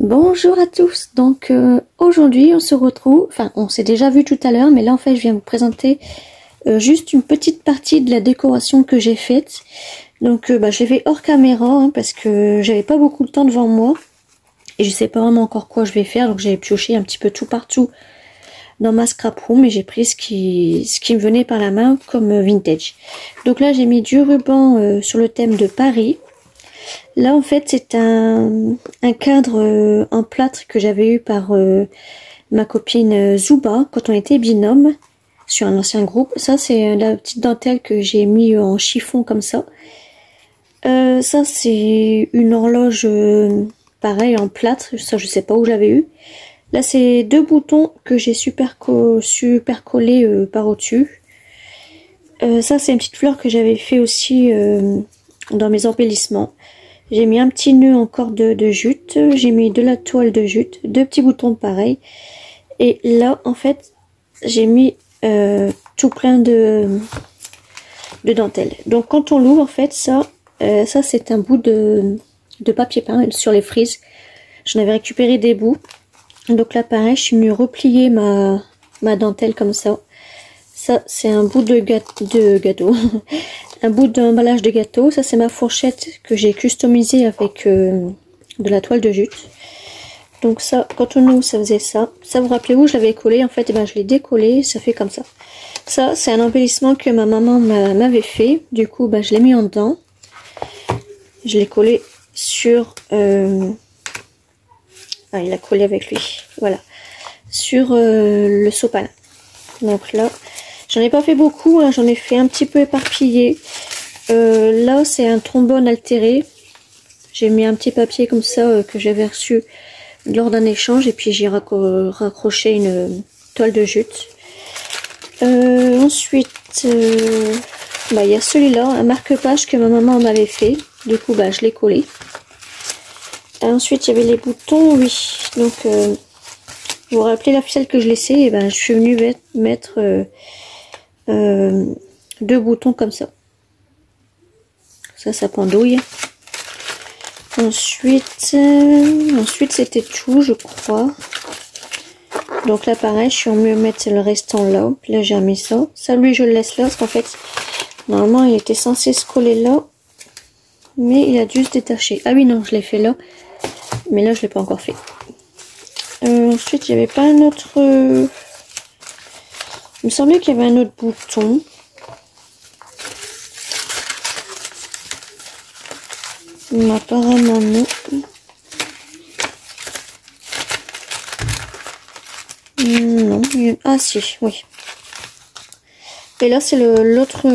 Bonjour à tous, donc aujourd'hui on se retrouve, enfin on s'est déjà vu tout à l'heure, mais là en fait je viens vous présenter juste une petite partie de la décoration que j'ai faite. Donc je l'ai fait hors caméra hein, parce que j'avais pas beaucoup de temps devant moi et je sais pas vraiment encore quoi je vais faire, donc j'ai pioché un petit peu tout partout dans ma scrap room et j'ai pris ce qui me venait par la main comme vintage. Donc là j'ai mis du ruban sur le thème de Paris. Là en fait c'est un cadre en plâtre que j'avais eu par ma copine Zouba quand on était binôme sur un ancien groupe. Ça c'est la petite dentelle que j'ai mis en chiffon comme ça. Ça c'est une horloge pareil en plâtre, ça je sais pas où je l'avais eu. Là c'est deux boutons que j'ai super collés par au-dessus. Ça c'est une petite fleur que j'avais fait aussi dans mes embellissements. J'ai mis un petit nœud en corde de jute, j'ai mis de la toile de jute, deux petits boutons pareil. Et là, en fait, j'ai mis tout plein de dentelle. Donc quand on l'ouvre, en fait, ça c'est un bout de papier peint sur les frises. J'en avais récupéré des bouts. Donc là, pareil, je suis venue replier ma dentelle comme ça. Ça, c'est un bout de gâteau. Un bout d'emballage de gâteau. Ça, c'est ma fourchette que j'ai customisée avec de la toile de jute. Donc ça, quand on ouvre, ça faisait ça. Ça, vous rappelez où je l'avais collé? En fait, je l'ai décollé. Ça fait comme ça. Ça, c'est un embellissement que ma maman m'avait fait. Du coup, je l'ai mis en dedans. Je l'ai collé sur... il a collé avec lui. Voilà. Sur le sopalin. Donc là... J'en ai pas fait beaucoup, hein, j'en ai fait un petit peu éparpillé. Là, c'est un trombone altéré. J'ai mis un petit papier comme ça que j'avais reçu lors d'un échange. Et puis, j'ai raccroché une toile de jute. Ensuite, il y a celui-là, un marque-page que ma maman m'avait fait. Du coup, je l'ai collé. Ensuite, il y avait les boutons, oui. Donc, vous vous rappelez la ficelle que je laissais? Et je suis venue mettre... deux boutons comme ça. Ça pendouille. Ensuite c'était tout, je crois. Donc là, pareil, je suis en mieux mettre le restant là. Là, j'ai remis ça. Ça, lui, je le laisse là parce qu'en fait, normalement, il était censé se coller là, mais il a dû se détacher. Ah oui, non, je l'ai fait là, mais là, je l'ai pas encore fait. Ensuite, il n'y avait pas un autre. Il me semblait qu'il y avait un autre bouton. Mais apparemment non. Non. Ah si, oui. Et là c'est l'autre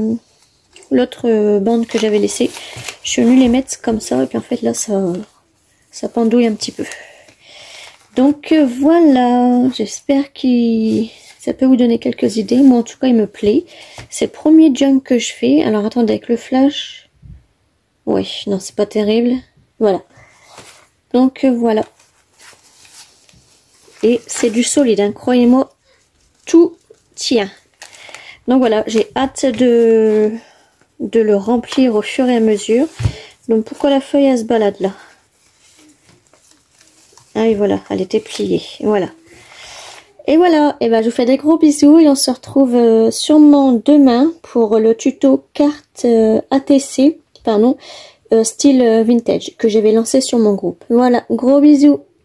bande que j'avais laissée. Je suis venue les mettre comme ça et puis en fait là ça pendouille un petit peu. Donc voilà, j'espère que ça peut vous donner quelques idées. Moi en tout cas il me plaît. C'est le premier junk que je fais. Alors attendez, avec le flash. Oui, non, c'est pas terrible. Voilà. Donc voilà. Et c'est du solide, hein, croyez-moi, tout tient. Donc voilà, j'ai hâte de le remplir au fur et à mesure. Donc pourquoi la feuille elle se balade là? Ah et voilà, elle était pliée. Voilà. Et voilà, et je vous fais des gros bisous et on se retrouve sûrement demain pour le tuto carte ATC, pardon, style vintage que j'avais lancé sur mon groupe. Voilà, gros bisous.